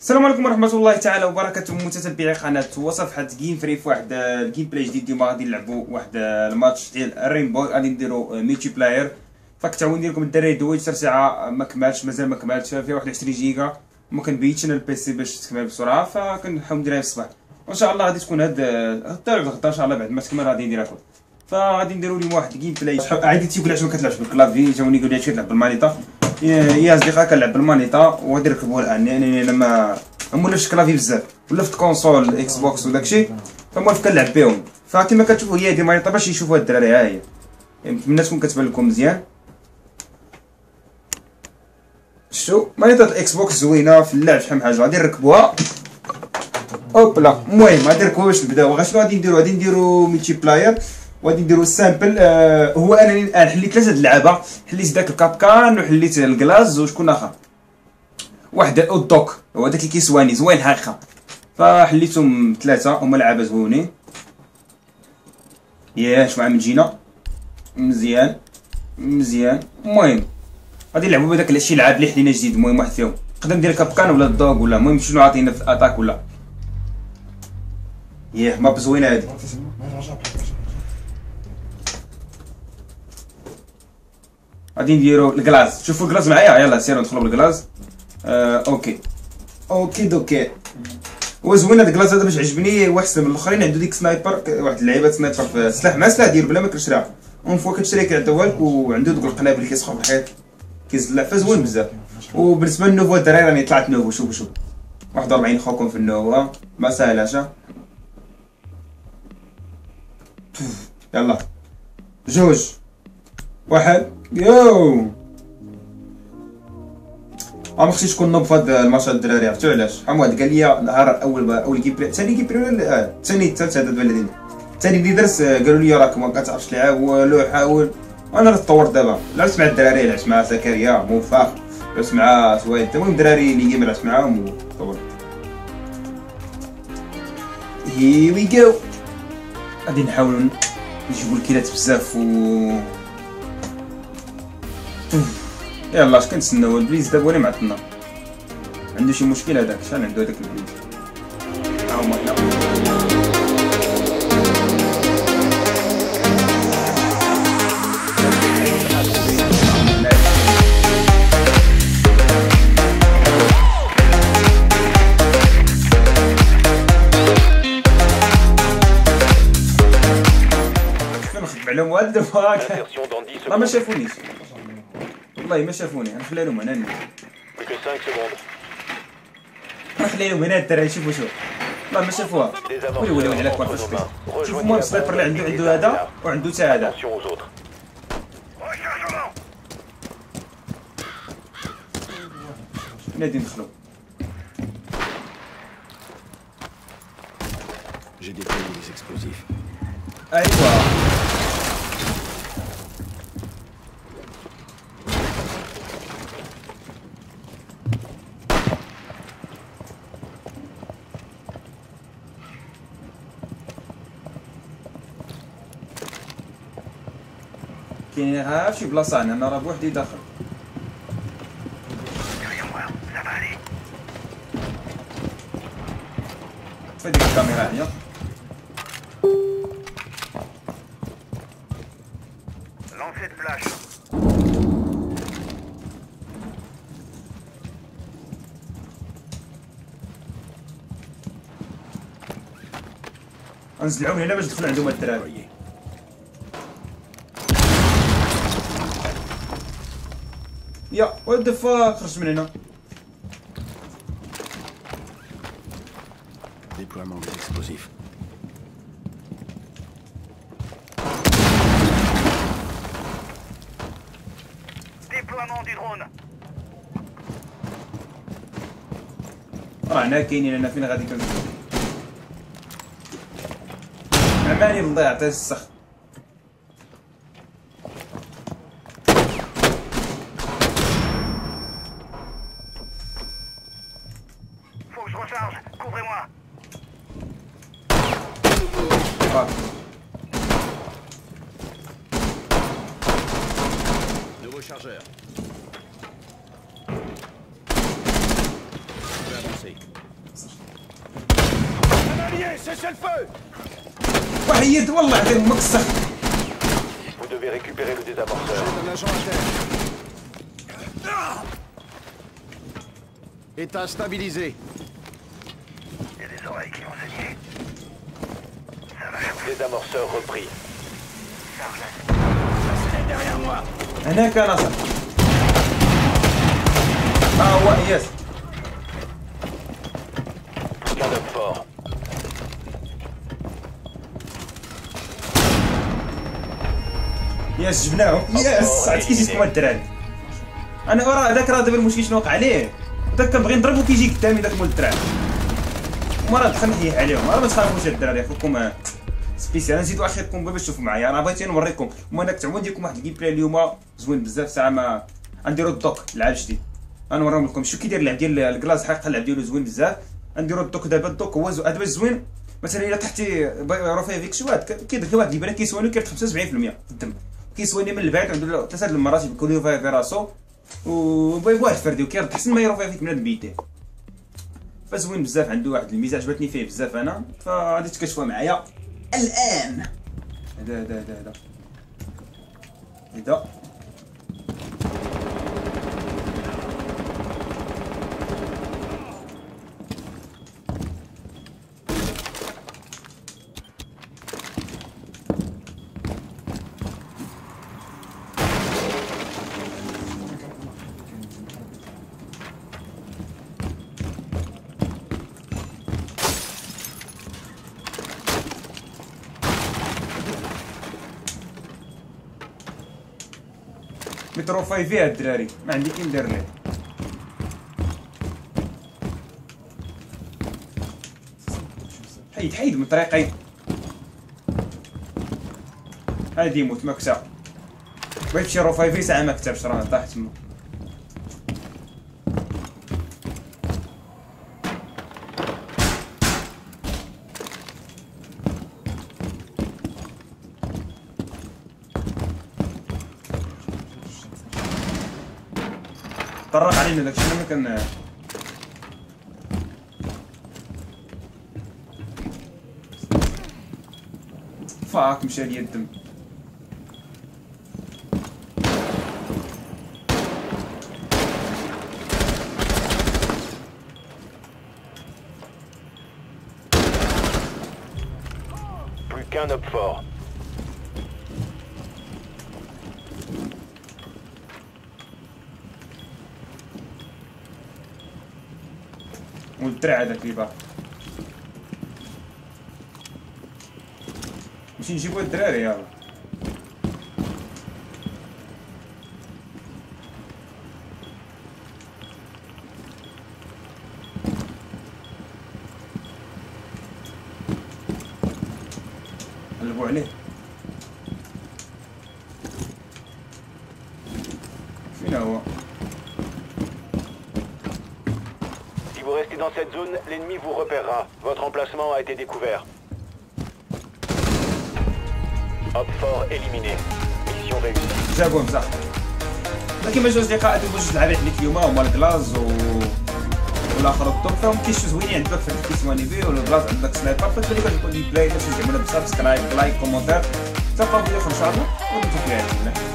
السلام عليكم ورحمه الله تعالى وبركاته متتبعي قناه وصفحه جيم فري. في واحد الجيم بلاي جديد اليوم غادي نلعبوا واحد الماتش ديال الرينبو، غادي نديروا ميتي بلاير. فكنتعاون ندير لكم الدراري دويت حتى ساعه ما كملش، مازال ما كملش، فيها 21 جيجا وما كنبيتش انا البيسي باش تكمل بسرعه، فكنحاول نديرها في الصباح وان شاء الله غادي تكون هاد غدا ان شاء الله بعد ما تكمل غادي نديرها كل. فغادي نديروا اليوم واحد جيم بلاي. عادي تيقول علاش ما كتلعبش بالكلافي، جاوني يقول لي علاش كتلعب بالمانيطه. يا اصدقاء كنلعب بالمانيطه وغادي نركبوها الان، يعني انا ما مولفش كلافي بزاف، ولا في كونسول اكس بوكس وداكشي، فمولف كنلعب بهم. فكما كتشوفوا هي هادي مانيطه باش يشوفوها الدراري، ها هي نتمنى تكون كتبان لكم مزيان. شتو مانيطه الاكس بوكس زوينه في اللعب، شحال من حاجه غادي نركبوها. اوبلا المهم غادي نركبوها باش نبداو. غاشنو غادي نديرو؟ غادي نديرو ملتي بلاير وغادي نديرو السامبل. هو انني الان حليت 3 د اللعابه، حليت داك الكابكان وحليت الكلاز وشكون اخر واحد الاودوك، هو داك اللي كيسواني زوين حقيقه، فحليتهم 3 هما لعابه زوينين. ياش مع من جينا مزيان مزيان. المهم غادي نلعبوا بداك الشيء لعاب اللي حلينا جديد. المهم واحد فيهم نقدر ندير كابكان ولا الدوغ ولا المهم شنو عاطينا في الاتاك ولا. ياه ماب زوينه هادي. غادي نديرو الكلاز، شوفوا الكلاز معايا، يلاه سيروا ندخلوا بالكلاز. اوكي دوكي. هو زوين هاد الكلاز هذا باش عجبني، هو احسن من الاخرين. عنده ديك سنايبر، واحد اللعيبه سنايبر في سلاح مع سلاح ديال بلا ما كنشريها، اون فوا كتشري كيعطيوها لك، وعنده دوك القنابل اللي كيسخوا في الحيط كيزلع، فزوين بزاف. وبالنسبه للنوفو الدراري راني طلعت نوفو، شوفوا 41 خوكم في النوفو، ما ساهلاش. يلا جوج واحد يو. ما خصنيش نكون نوب في هاد الماتش الدراري، عرفتو علاش؟ شحال واحد قال لي نهار اول جيم بلاي، ثاني جيم بلاي ولا الثاني الثالث هذا البلدين الثاني اللي درس، قالوا لي راك ما كتعرفش تلعب والو حاول. وانا راه تطورت دابا، لعبت مع الدراري، لعبت مع زكريا موفق، لعبت مع سويد، المهم الدراري اللي جيم لعبت معاهم وطورت. هي وي جو. غادي نحاولوا نجيبوا الكيلات بزاف يلا اش كنتسناو؟ البليز دابا ولا معطلنا، عنده شي مشكل هذاك؟ شحال عنده هذاك البليز؟ ها هما هنا. نخدم عليهم هاد دابا، راه ما شافونيش والله، ما شافوني. نخلي لهم هنا، نخلي لهم هنا الدراري يشوفوا. شوف والله ما شافوها، ويلي على كوارفاش فيه. شوف المهم السنايبر اللي عنده هذا وعنده حتى هذا. نادي ندخلو. ايوا كاين ها فشي بلاصه هنا، انا راه بوحدي داخل. طفي ديك الكاميرا هي. غنزلعو من هنا باش ندخل عندهم الدراري. يا وات ذا فاك، خرجت من هنا. Déploiement des explosifs. Déploiement du drone. هنا كاينين، انا فين غادي كنمشي؟ عماني بالله يعطيه السخ. Faut que je recharge. Couvrez-moi. Nouveau chargeur. avancé. Prisonniers, cessez le feu! وحيد والله غير مكسر. Vous devez récupérer le désamorceur. Un agent à terre. État stabilisé. Il y a des oreilles qui vont saigner. Ça va chauffer. Désamorceur repris. Restez derrière moi. هناك ناصر. هو يس. Qu'un homme fort. يس جبناهم. يس عرفت كي جيتكم الدراري. انا راه هذاك راه دابا المشكل شنو وقع عليه. داك كنبغي نضربو كيجي قدامي داك مول الدراري. وما دخل نحيه عليهم. راه ما تخافوش الدراري اخوكم سبيسيال. نزيدو اخركم باش تشوفوا معايا. راه بغيت نوريكم. هما داك تعاون ديالكم واحد الجيم بلاي اليوم زوين بزاف. ساعه ما غنديرو الدوك لعاب جديد. غنوريهم لكم شو كيدير اللعب ديال الكلاس. حقيقه اللعب ديالو زوين بزاف. غنديرو الدوك دابا. الدوك هو هذا باش زوين. مثلا الا طحتي رافع فيك شي واحد كيدير واحد البنات كيسوانو كيرتاح 75% في الدم. كيسواني من البعيد عنده 3 المرات يكون يرفع في راسو وبغي واحد فردي وكيرد حسن ما يرفع فيك من بيديه. فزوين بزاف. عنده واحد الميزه عجبتني فيه بزاف انا. فغادي تكتشفوها معايا الان. هذا متروفاي فيها الدراري. ما عندي كي ندير ليه. حيد من طريقي. هادي يموت ما كتا. بغيت شي روفاي في ساعه ما كتبش راه طاح تما. طرق علينا داكشي ما كان. فاك مشى ليا الدم. Plus qu'un homme fort. والدرع هذاك اللي باق. نمشي نجيبو الدراري يلاه. قلبوا عليه. فين هو؟ Si vous restez dans cette zone, l'ennemi vous repérera. Votre emplacement a été découvert. Hop fort éliminé. Mission réussie. جابوهم صح. كيما جوج اصدقاء هادو جوج لعابات اللي اليوم هما الكلاز والاخر الطوب. فهم كيشو زوينين. عندك في كيسواني فيه والكلاز عندك سنايبر. فتولي كتكون دي بلاي. باش تعملوا بسبسكرايب لايك كومونتير. تلقاو فيديو ان شاء الله ونشوفوا فيها.